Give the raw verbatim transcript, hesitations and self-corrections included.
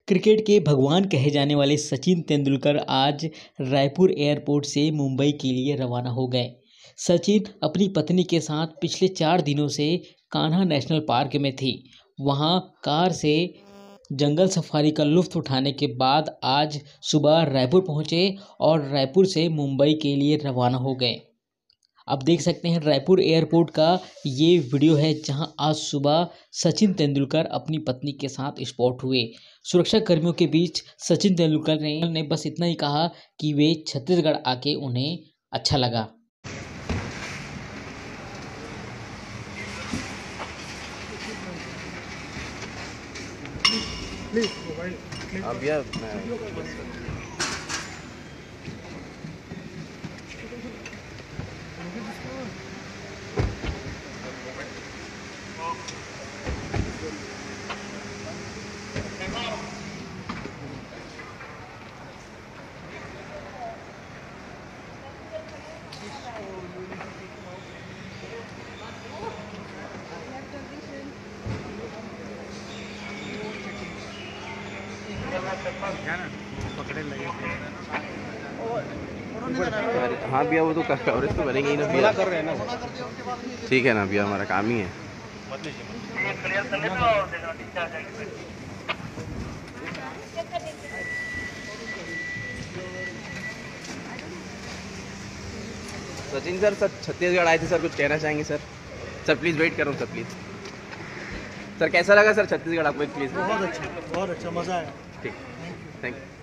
Cricket के भगवान कहे जाने वाले सचिन तेंदुलकर आज रायपुर एयरपोर्ट से मुंबई के लिए रवाना हो गए। सचिन अपनी पत्नी के साथ पिछले चार दिनों से कान्हा नेशनल पार्क में थे। वहां कार से जंगल सफारी का लुत्फ उठाने के बाद आज सुबह रायपुर पहुंचे और रायपुर से मुंबई के लिए रवाना हो गए। आप देख सकते हैं रायपुर एयरपोर्ट का ये वीडियो है, जहां आज सुबह सचिन तेंदुलकर अपनी पत्नी के साथ स्पॉट हुए। सुरक्षा कर्मियों के बीच सचिन तेंदुलकर ने, ने बस इतना ही कहा कि वे छत्तीसगढ़ आके उन्हें अच्छा लगा। अब यार पकड़े लगे हाँ भैया, वो तो कवरेज तो बनेंगे ही ना भैया, कर रहे हैं ना। ठीक है ना भैया, हमारा काम ही है। सचिन सर सर छत्तीसगढ़ आए थे सर, कुछ कहना चाहेंगे सर? सर प्लीज़ वेट करो सर, प्लीज़ सर। कैसा लगा सर छत्तीसगढ़ आपको? प्लीज़। बहुत अच्छा, बहुत अच्छा, मज़ा आया। ठीक, थैंक यू।